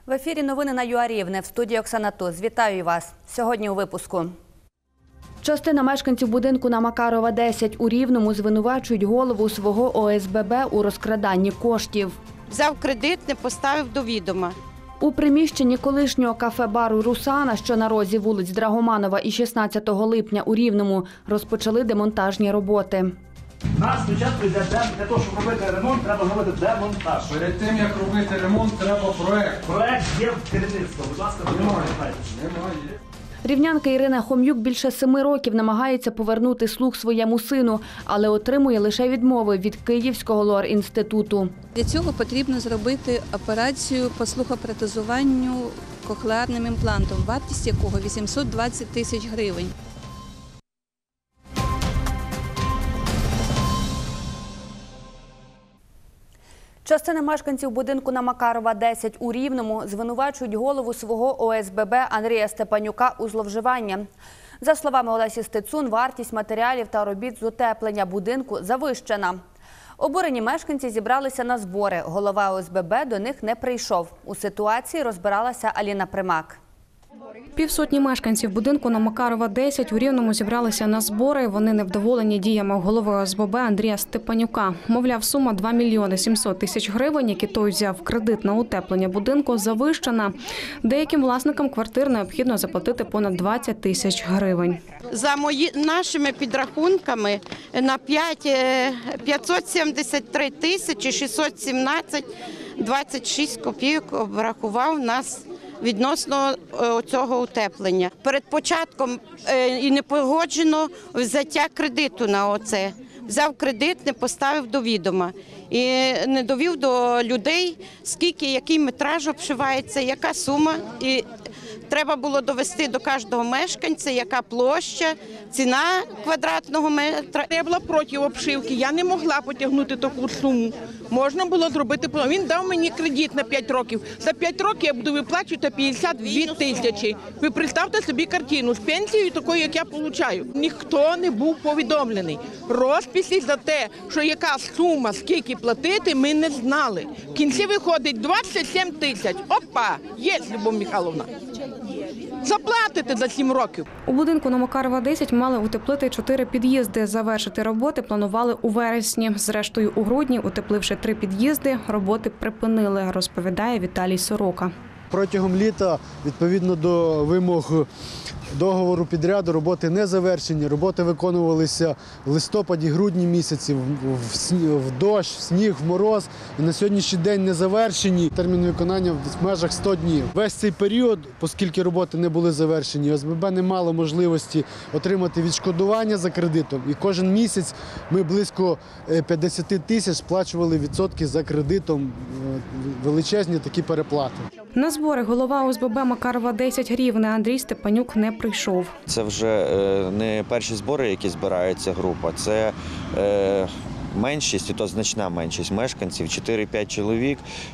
В ефірі новини на ЮА Рівне. В студії Оксана Туз. Вітаю вас. Сьогодні у випуску. Частина мешканців будинку на Макарова, 10 у Рівному звинувачують голову свого ОСББ у розкраданні коштів. Взяв кредит, не поставив до відома. У приміщенні колишнього кафе-бару «Русана», що на розі вулиць Драгоманова і 16 липня у Рівному, розпочали демонтажні роботи. Нас спочатку йде для того, щоб робити ремонт, треба робити демонтаж. Перед тим, як робити ремонт, треба проект. Проект є в керівництво. Будь ласка, Немає. Рівнянка Ірина Хом'юк більше 7 років намагається повернути слух своєму сину, але отримує лише відмови від Київського лор-інституту. Для цього потрібно зробити операцію по слухопротезуванню кохлеарним імплантом, вартість якого 820 тисяч гривень. Частина мешканців будинку на Макарова, 10 у Рівному звинувачують голову свого ОСББ Андрія Степанюка у зловживанні. За словами Олесі Стецун, вартість матеріалів та робіт з утеплення будинку завищена. Обурені мешканці зібралися на збори. Голова ОСББ до них не прийшов. У ситуації розбиралася Аліна Примак. Півсотні мешканців будинку на Макарова, 10 у Рівному зібралися на збори. Вони невдоволені діями голови ОСББ Андрія Степанюка. Мовляв, сума 2 мільйони 700 тисяч гривень, які той взяв кредит на утеплення будинку, завищена. Деяким власникам квартир необхідно заплатити понад 20 тисяч гривень. За нашими підрахунками на 573 тисячі 617,26 копійок обрахував нас відносно цього утеплення. Перед початком і не погоджено взяття кредиту на оце. Взяв кредит, не поставив до відома. І не довів до людей, скільки, який метраж обшивається, яка сума. І треба було довести до кожного мешканця, яка площа, ціна квадратного метра. Я була проти обшивки, я не могла потягнути таку суму. Можна було зробити. Він дав мені кредит на 5 років. За 5 років я буду виплачувати 52 тисячі. Ви представте собі картину з пенсією такою, як я отримую. Ніхто не був повідомлений. Розписи за те, що яка сума, скільки платити, ми не знали. В кінці виходить 27 тисяч. Опа, є, Любов Михайловна. Заплатите за 7 років. У будинку на Макарова, 10 мали утеплити 4 під'їзди. Завершити роботи планували у вересні. Зрештою, у грудні, утепливши 3 під'їзди, роботи припинили, розповідає Віталій Сорока. Протягом літа, відповідно до вимог договору підряду, роботи не завершені. Роботи виконувалися в листопаді-грудні місяці, в дощ, в сніг, в мороз. І на сьогоднішній день не завершені. Термін виконання в межах 100 днів. Весь цей період, оскільки роботи не були завершені, ОСББ не мало можливості отримати відшкодування за кредитом. І кожен місяць ми близько 50 тисяч сплачували відсотки за кредитом, величезні такі переплати. На збори голова ОСББ Макарова, 10 Рівне Андрій Степанюк не прийшов. Це вже не перші збори, які збирається група, це меншість, і то значна меншість мешканців, 4-5 чоловік,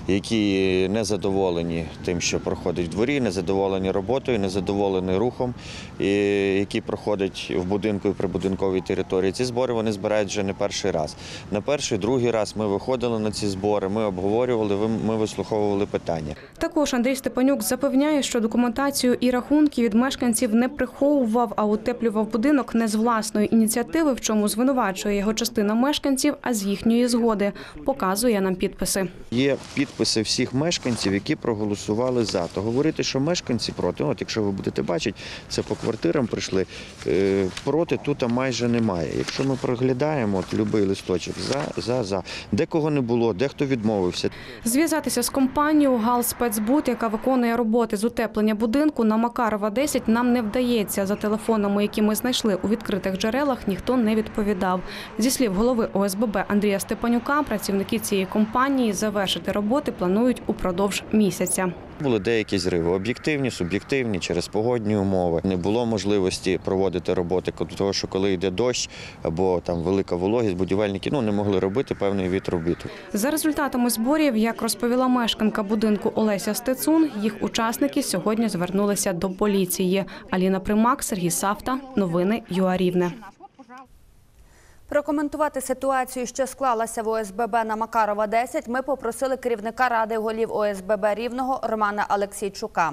які не задоволені тим, що проходить в дворі, не задоволені роботою, не задоволені рухом, який проходить в будинку і прибудинковій території. Ці збори вони збирають вже не перший раз. На перший, другий раз ми виходили на ці збори, ми обговорювали, ми вислуховували питання. Також Андрій Степанюк запевняє, що документацію і рахунки від мешканців не приховував, а утеплював будинок не з власної ініціативи, в чому звинувачує його частина мешканців, а з їхньої згоди. Показує нам підписи. Є підписи всіх мешканців, які проголосували за. То говорити, що мешканці проти, от якщо ви будете бачити, це по квартирам прийшли, проти тут майже немає. Якщо ми проглядаємо будь-який листочок за. Декого не було, дехто відмовився. Зв'язатися з компанією «Галспецбуд», яка виконує роботи з утеплення будинку на Макарова, 10, нам не вдається. За телефонами, які ми знайшли у відкритих джерелах, ніхто не відповідав. Зі слів голови ОСББ Андрія Степанюка, працівники цієї компанії завершити роботи планують упродовж місяця. Були деякі зриви – об'єктивні, суб'єктивні, через погодні умови. Не було можливості проводити роботи, тому що коли йде дощ або там велика вологість, будівельники не могли робити певний від робіт. За результатами зборів, як розповіла мешканка будинку Олеся Стецун, їх учасники сьогодні звернулися до поліції. Аліна Примак, Сергій Савта. Новини ЮА Рівне. Прокоментувати ситуацію, що склалася в ОСББ на Макарова, 10, ми попросили керівника Ради голів ОСББ Рівного Романа Алексійчука.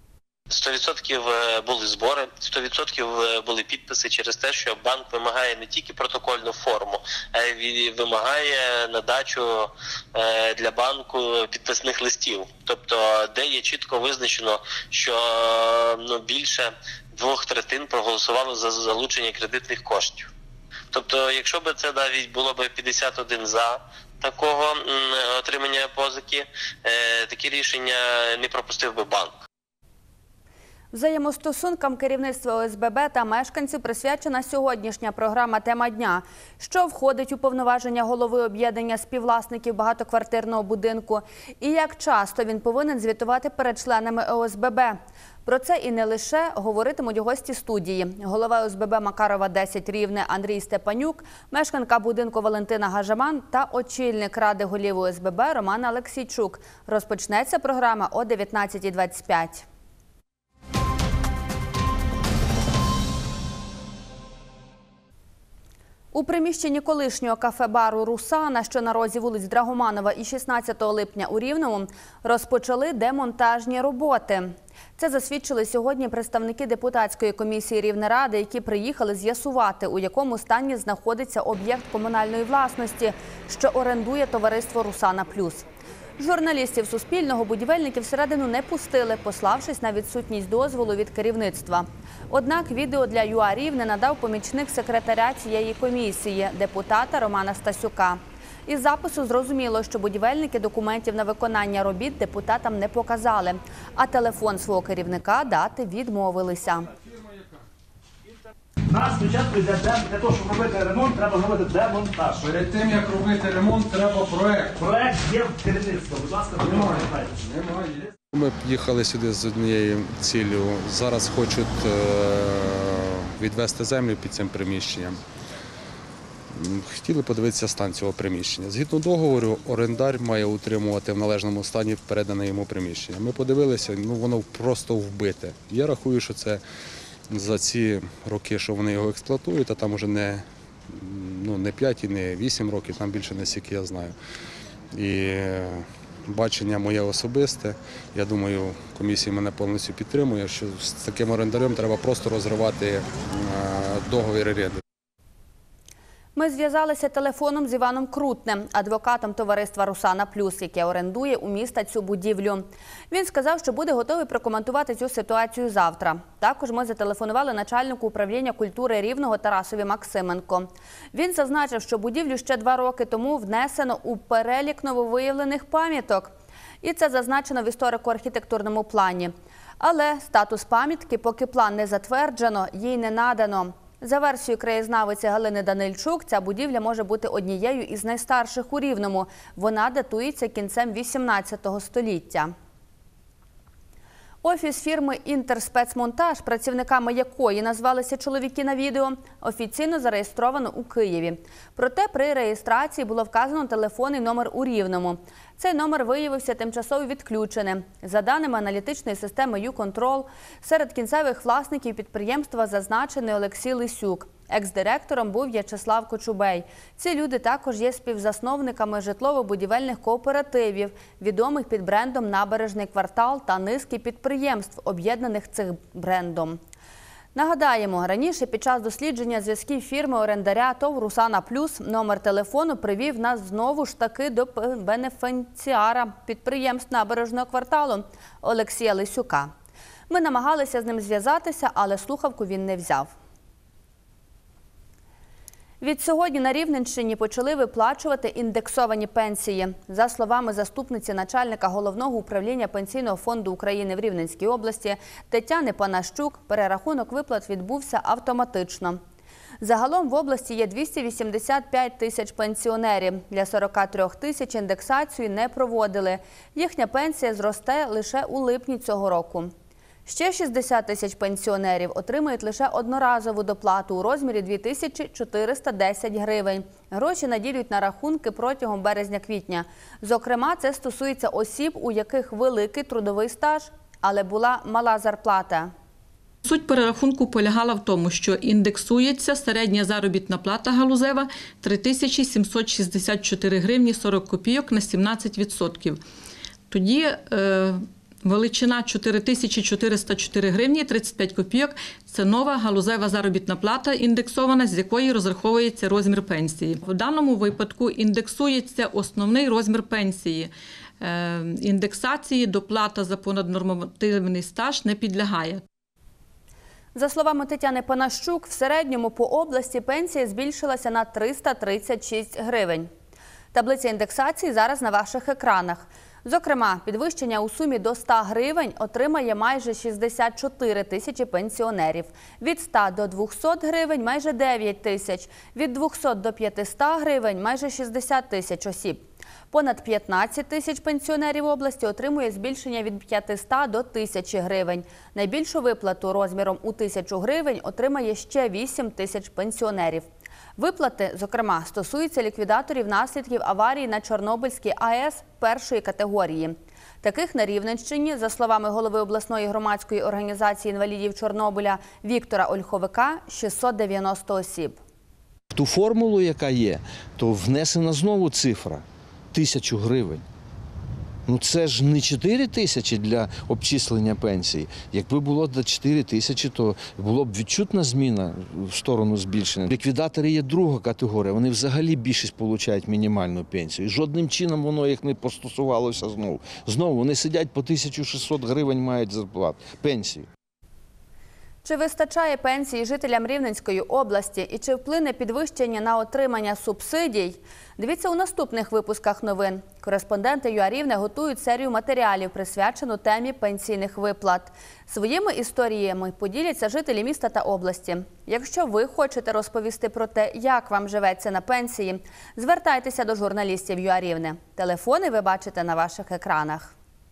100% були збори, 100% були підписи через те, що банк вимагає не тільки протокольну форму, а й вимагає надачу для банку підписних листів. Тобто, де є чітко визначено, що більше 2/3 проголосували за залучення кредитних коштів. Тобто, якщо б це навіть було б 51 за такого отримання позики, такі рішення не пропустив би банк. Взаємостосункам керівництва ОСББ та мешканців присвячена сьогоднішня програма «Тема дня», що входить у повноваження голови об'єднання співвласників багатоквартирного будинку і як часто він повинен звітувати перед членами ОСББ. Про це і не лише говоритимуть гості студії. Голова ОСББ Макарова 10 Рівне Андрій Степанюк, мешканка будинку Валентина Гажаман та очільник Ради голів ОСББ Роман Алексійчук. Розпочнеться програма о 19:25. У приміщенні колишнього кафе-бару «Русана», що на розі вулиць Драгоманова і 16 липня у Рівному, розпочали демонтажні роботи. Це засвідчили сьогодні представники депутатської комісії Рівнеради, які приїхали з'ясувати, у якому стані знаходиться об'єкт комунальної власності, що орендує товариство «Русана Плюс». Журналістів Суспільного будівельники всередину не пустили, пославшись на відсутність дозволу від керівництва. Однак відео для ЮА Рівне надав помічник секретаря цієї комісії, депутата Романа Стасюка. Із запису зрозуміло, що будівельники документів на виконання робіт депутатам не показали, а телефон свого керівника дати відмовилися. Нас спочатку йде для того, щоб робити ремонт, треба зробити демонтаж. Перед тим, як робити ремонт, треба проект. Проект є в керівництві. Будь ласка, Немає. немає. Ми їхали сюди з однією ціллю. Зараз хочуть відвести землю під цим приміщенням. Хотіли подивитися стан цього приміщення. Згідно договору, орендар має утримувати в належному стані передане йому приміщення. Ми подивилися, воно просто вбите. Я рахую, що це за ці роки, що вони його експлуатують, а там вже не 5 і не 8 років, там більше не стільки я знаю. І бачення моє особисте, я думаю, комісія мене повністю підтримує, що з таким орендарем треба просто розривати договір оренди. Ми зв'язалися телефоном з Іваном Крутнем, адвокатом товариства «Русана Плюс», яке орендує у міста цю будівлю. Він сказав, що буде готовий прокоментувати цю ситуацію завтра. Також ми зателефонували начальнику управління культури Рівного Тарасові Максименко. Він зазначив, що будівлю ще 2 роки тому внесено у перелік нововиявлених пам'яток. І це зазначено в історико-архітектурному плані. Але статус пам'ятки, поки план не затверджено, їй не надано. За версією краєзнавиці Галини Данильчук, ця будівля може бути однією із найстарших у Рівному. Вона датується кінцем 18 століття. Офіс фірми «Інтерспецмонтаж», працівниками якої назвалися чоловіки на відео, офіційно зареєстровано у Києві. Проте при реєстрації було вказано телефонний номер у Рівному. Цей номер виявився тимчасово відключеним. За даними аналітичної системи «Юконтрол», серед кінцевих власників підприємства зазначений Олексій Лисюк. Екс-директором був В'ячеслав Кочубей. Ці люди також є співзасновниками житлово-будівельних кооперативів, відомих під брендом «Набережний квартал» та низки підприємств, об'єднаних цим брендом. Нагадаємо, раніше під час дослідження зв'язків фірми орендаря ТОВ «Русана Плюс» номер телефону привів нас знову ж таки до бенефіціара підприємств «Набережного кварталу» Олексія Лисюка. Ми намагалися з ним зв'язатися, але слухавку він не взяв. Відсьогодні на Рівненщині почали виплачувати індексовані пенсії. За словами заступниці начальника Головного управління Пенсійного фонду України в Рівненській області Тетяни Панащук, перерахунок виплат відбувся автоматично. Загалом в області є 285 тисяч пенсіонерів. Для 43 тисяч індексацію не проводили. Їхня пенсія зросте лише у липні цього року. Ще 60 тисяч пенсіонерів отримають лише одноразову доплату у розмірі 2410 гривень. Гроші наділять на рахунки протягом березня-квітня. Зокрема, це стосується осіб, у яких великий трудовий стаж, але була мала зарплата. Суть перерахунку полягала в тому, що індексується середня заробітна плата галузева 3764 гривні 40 копійок на 17%. Тоді величина 4404 гривні 35 копійок – це нова галузева заробітна плата, індексована, з якої розраховується розмір пенсії. В даному випадку індексується основний розмір пенсії. Індексації доплата за понаднормативний стаж не підлягає. За словами Тетяни Панащук, в середньому по області пенсія збільшилася на 336 гривень. Таблиця індексації зараз на ваших екранах. Зокрема, підвищення у сумі до 100 гривень отримає майже 64 тисячі пенсіонерів. Від 100 до 200 гривень – майже 9 тисяч. Від 200 до 500 гривень – майже 60 тисяч осіб. Понад 15 тисяч пенсіонерів області отримує збільшення від 500 до 1000 гривень. Найбільшу виплату розміром у 1000 гривень отримає ще 8 тисяч пенсіонерів. Виплати, зокрема, стосуються ліквідаторів наслідків аварії на Чорнобильській АЕС першої категорії. Таких на Рівненщині, за словами голови обласної громадської організації інвалідів Чорнобиля Віктора Ольховика, 690 осіб. В ту формулу, яка є, то внесена знову цифра – 1000 гривень. Ну це ж не 4 тисячі для обчислення пенсії. Якби було до 4 тисячі, то було б відчутна зміна в сторону збільшення. Ліквідатори є друга категорія, вони взагалі більшість отримують мінімальну пенсію. І жодним чином воно їх не постосувалося знову. Знову вони сидять по 1600 гривень мають зарплату, пенсію. Чи вистачає пенсії жителям Рівненської області і чи вплине підвищення на отримання субсидій? Дивіться у наступних випусках новин. Кореспонденти ЮА Рівне готують серію матеріалів, присвячену темі пенсійних виплат. Своїми історіями поділяться жителі міста та області. Якщо ви хочете розповісти про те, як вам живеться на пенсії, звертайтеся до журналістів ЮА Рівне. Телефони ви бачите на ваших екранах.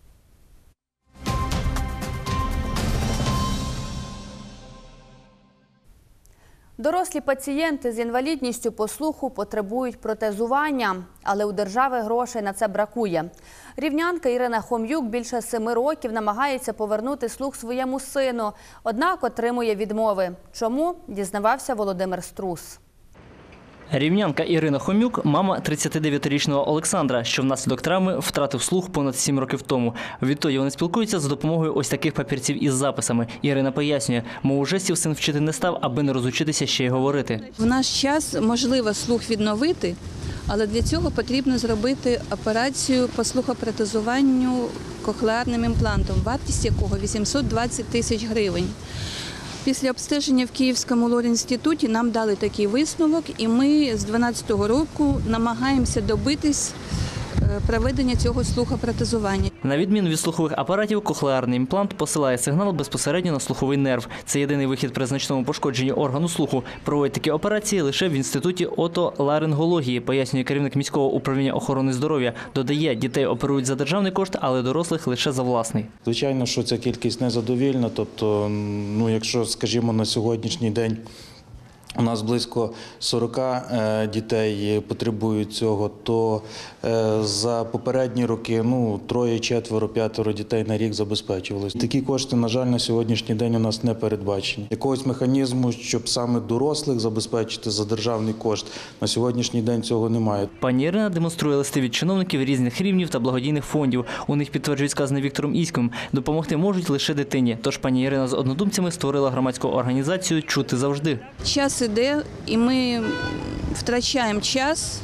Дорослі пацієнти з інвалідністю по слуху потребують протезування, але у держави грошей на це бракує. Рівнянка Ірина Хом'юк більше 7 років намагається повернути слух своєму сину, однак отримує відмови. Чому? Дізнавався Володимир Струс. Рівнянка Ірина Хом'юк – мама 39-річного Олександра, що внаслідок травми втратив слух понад 7 років тому. Відтоді вони спілкуються за допомогою ось таких папірців із записами. Ірина пояснює, мову жестів син вчити не став, аби не розучитися ще й говорити. В наш час можливо слух відновити, але для цього потрібно зробити операцію по слухопротезуванню кохлеарним імплантом, вартість якого 820 тисяч гривень. Після обстеження в Київському лор-інституті нам дали такий висновок, і ми з 2012 року намагаємося добитись проведення цього слухопротезування. На відміну від слухових апаратів, кохлеарний імплант посилає сигнал безпосередньо на слуховий нерв. Це єдиний вихід при значному пошкодженні органу слуху. Проводять такі операції лише в інституті отоларингології, пояснює керівник міського управління охорони здоров'я. Додає, дітей оперують за державний кошт, але дорослих лише за власний. Звичайно, що ця кількість незадовільна. Тобто, якщо, скажімо, на сьогоднішній день у нас близько 40 дітей потребують цього, то за попередні роки 3, 4, 5 дітей на рік забезпечувалися. Такі кошти, на жаль, на сьогоднішній день у нас не передбачені. Якогось механізму, щоб саме дорослих забезпечити за державний кошт, на сьогоднішній день цього немає. Пані Ірина демонструє листи від чиновників різних рівнів та благодійних фондів. У них, підтверджують сказане Віктором Іськом, допомогти можуть лише дитині. Тож пані Ірина з однодумцями створила громадську організацію «Чути завжди». Час іде, і ми втрачаємо час.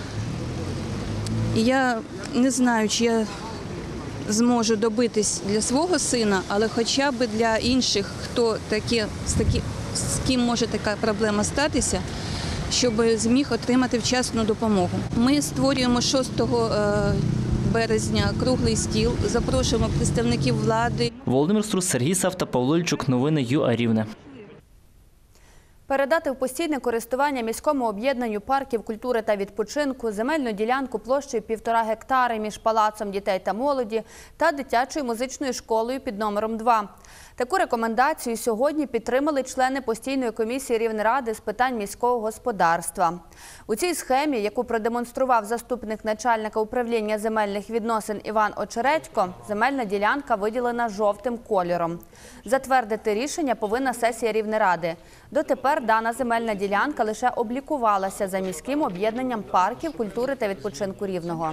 Я не знаю, чи я зможу добитись для свого сина, але хоча б для інших, з ким може така проблема статися, щоб зміг отримати вчасну допомогу. Ми створюємо 6 березня круглий стіл, запрошуємо представників влади. Володимир Струс, Сергій Савта, Павло Ільчук. Новини ЮА Рівне. Передати в постійне користування міському об'єднанню парків культури та відпочинку земельну ділянку площею 1,5 гектари між Палацом дітей та молоді та дитячою музичною школою під номером 2. Таку рекомендацію сьогодні підтримали члени постійної комісії Рівнеради з питань міського господарства. У цій схемі, яку продемонстрував заступник начальника управління земельних відносин Іван Очередько, земельна ділянка виділена жовтим кольором. Затвердити рішення повинна сесія Рівнеради. Дотепер дана земельна ділянка лише облікувалася за міським об'єднанням парків культури та відпочинку Рівного.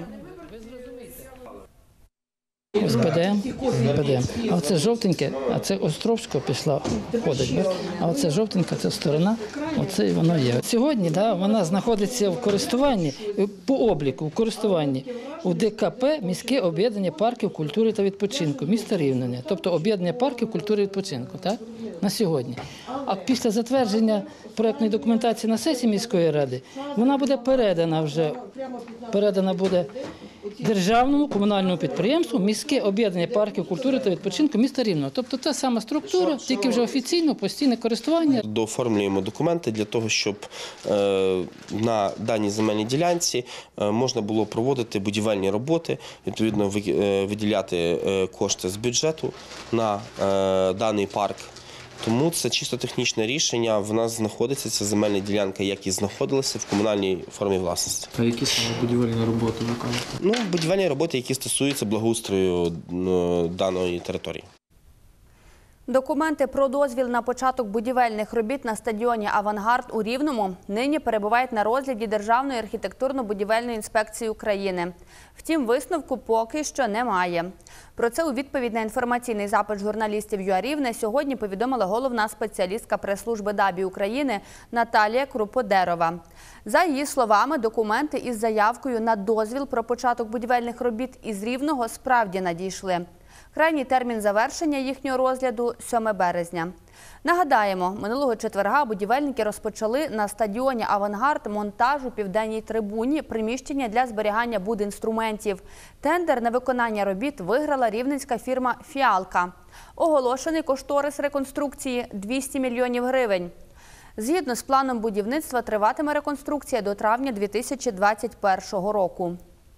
ОСБД. А оце жовтеньке, а це Островського пішла, ходить. А оце жовтенька, це сторона, оце і воно є. Сьогодні вона знаходиться в користуванні, по обліку, в користуванні у ДКП «Міське об'єднання парків культури та відпочинку» міста Рівне. Тобто об'єднання парків культури і відпочинку, так? На сьогодні. А після затвердження проєктної документації на сесії міської ради, вона буде передана буде державному комунальному підприємству «Міське об'єднання парків культури та відпочинку» міста Рівного. Тобто та сама структура, тільки вже офіційно, постійне користування. Дооформлюємо документи для того, щоб на даній земельній ділянці можна було проводити будівельні роботи, відповідно виділяти кошти з бюджету на даний парк. Тому це чисто технічне рішення. В нас знаходиться ця земельна ділянка, як і знаходилася в комунальній формі власності. А які саме будівельні роботи ви кажете? Будівельні роботи, які стосуються благоустрою даної території. Документи про дозвіл на початок будівельних робіт на стадіоні «Авангард» у Рівному нині перебувають на розгляді Державної архітектурно-будівельної інспекції України. Втім, висновку поки що немає. Про це у відповідь на інформаційний запит журналістів ЮА Рівне сьогодні повідомила головна спеціалістка прес-служби ДАБІ України Наталія Круподерова. За її словами, документи із заявкою на дозвіл про початок будівельних робіт із Рівного справді надійшли. Крайній термін завершення їхнього розгляду – 7 березня. Нагадаємо, минулого четверга будівельники розпочали на стадіоні «Авангард» монтаж у південній трибуні приміщення для зберігання будінструментів. Тендер на виконання робіт виграла рівненська фірма «Фіалка». Оголошений кошторис реконструкції – 200 мільйонів гривень. Згідно з планом будівництва триватиме реконструкція до травня 2021 року.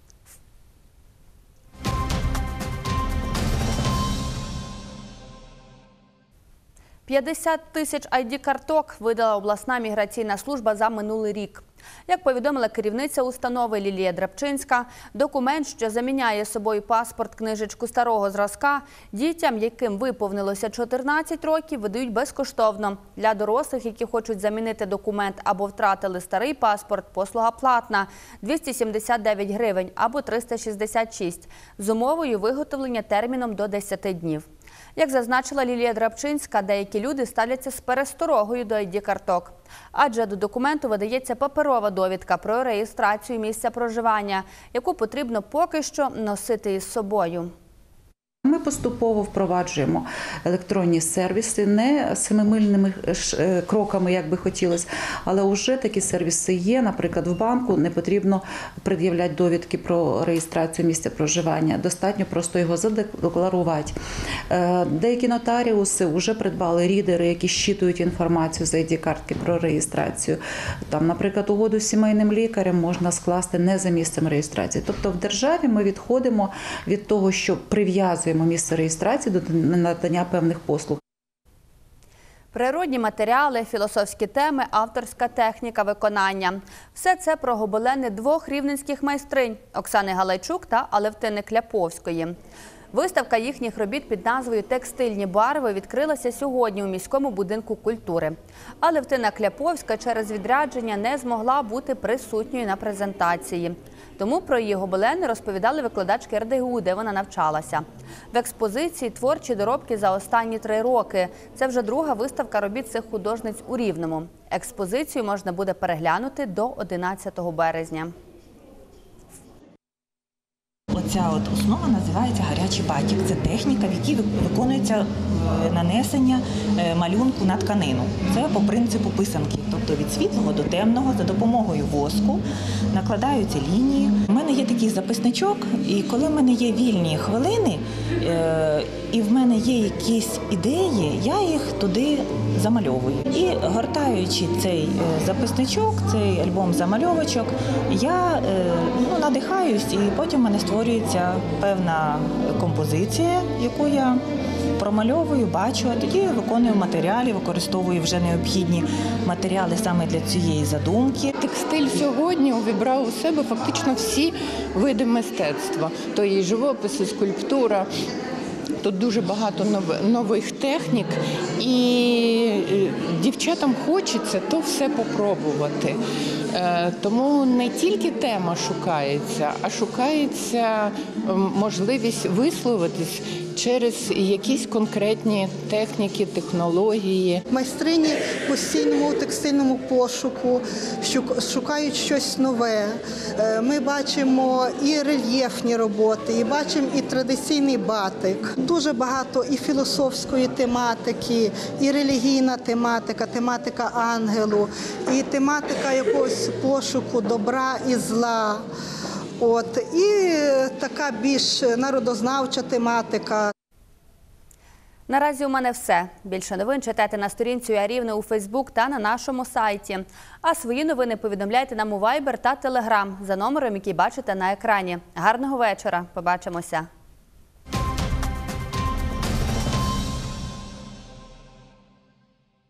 50 тисяч ID-карток видала обласна міграційна служба за минулий рік. Як повідомила керівниця установи Лілія Драбчинська, документ, що заміняє собою паспорт, книжечку старого зразка, дітям, яким виповнилося 14 років, видають безкоштовно. Для дорослих, які хочуть замінити документ або втратили старий паспорт, послуга платна – 279 гривень або 366, з умовою виготовлення терміном до 10 днів. Як зазначила Лілія Драбчинська, деякі люди ставляться з пересторогою до ID-карток. Адже до документу видається паперова довідка про реєстрацію місця проживання, яку потрібно поки що носити із собою. Ми поступово впроваджуємо електронні сервіси, не семимильними кроками, як би хотілося, але вже такі сервіси є. Наприклад, в банку не потрібно пред'являти довідки про реєстрацію місця проживання, достатньо просто його задекларувати. Деякі нотаріуси вже придбали рідери, які щитують інформацію з ID-картки про реєстрацію. Там, наприклад, угоду з сімейним лікарем можна скласти не за місцем реєстрації. Тобто в державі ми відходимо від того, що прив'язуємо місце реєстрації до надання певних послуг. Природні матеріали, філософські теми, авторська техніка виконання. Все це про гобелени двох рівненських майстринь – Оксани Галайчук та Алевтини Кляповської. Виставка їхніх робіт під назвою «Текстильні барви» відкрилася сьогодні у міському будинку культури. Алевтина Кляповська через відрядження не змогла бути присутньою на презентації. Тому про її гобелени розповідали викладачки РДГУ, де вона навчалася. В експозиції творчі доробки за останні 3 роки. Це вже друга виставка робіт цих художниць у Рівному. Експозицію можна буде переглянути до 11 березня. ця основа називається гарячий батік. Це техніка, в якій виконується нанесення малюнку на тканину. Це по принципу писанки, тобто від світлого до темного за допомогою воску накладаються лінії. У мене є такий записничок, і коли в мене є вільні хвилини, і в мене є якісь ідеї, я їх туди замальовую. І гортаючи цей записничок, цей альбом замальовочок, я надихаюсь, і потім в мене створюється певна композиція, яку я промальовую, бачу, а тоді виконую матеріали, використовую вже необхідні матеріали саме для цієї задумки. Текстиль сьогодні увібрав у себе фактично всі види мистецтва. То і живопис, і скульптура. Тут дуже багато нових технік, і дівчатам хочеться то все попробувати. Тому не тільки тема шукається, а шукається можливість висловитись через якісь конкретні техніки, технології. Майстрині постійному текстильному пошуку, шукають щось нове. Ми бачимо і рельєфні роботи, і бачимо і традиційний батик. Дуже багато і філософської тематики, і релігійна тематика, тематика ангелу, і тематика якогось пошуку добра і зла. І така більш народознавча тематика. Наразі у мене все. Більше новин читайте на сторінці УА Рівне у Фейсбук та на нашому сайті. А свої новини повідомляйте нам у Viber та Telegram за номером, який бачите на екрані. Гарного вечора. Побачимося.